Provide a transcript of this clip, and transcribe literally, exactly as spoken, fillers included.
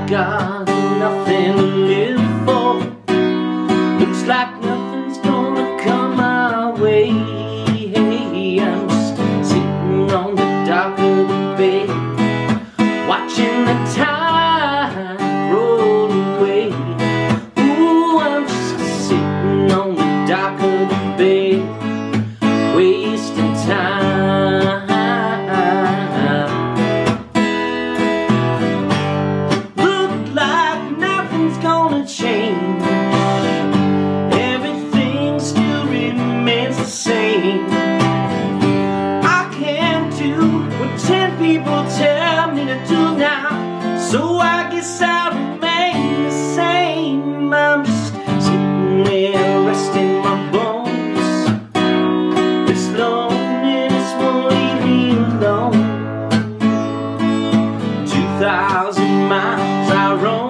got nothing to live for. Looks like nothing's gonna come my way. Hey, I'm just sitting on the dock of the bay, watching the tide roll away. Ooh, I'm just sitting on the dock of the bay, wasting time. Look like nothing's gonna change. Everything still remains the same. I can't do what ten people tell me to do now, so I guess I'll remain the same. I'm just sitting there resting my bones. This loneliness won't leave me alone. Two thousand miles I roam,